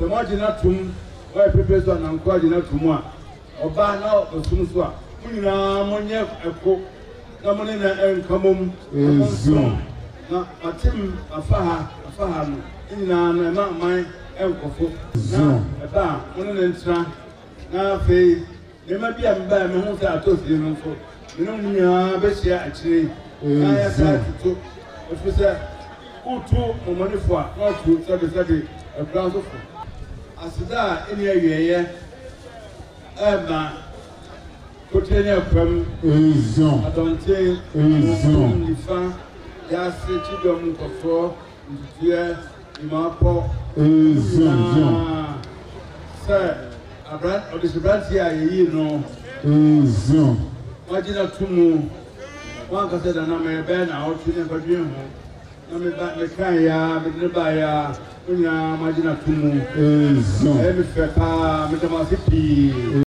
so much not to why prepares on and quite enough to more. Or by now, or soon swap. We know Monia a cook, no money and come home. Now, a Tim, a Faham, in an amount mine, and for a bar, one and try. Now, Faye, there might be a bad man who I told you for. You know, best actually, I have to what was that? Who took money for not to study a class of as that in your year, putting up from I don't think only fan, just children for here in my pot. Sir, a brand of this brand here, you know. Imagine a two one can say that I'm a band out to never dream. I'm a bad Kaya, but nearby, imagine a two every fair, Mr.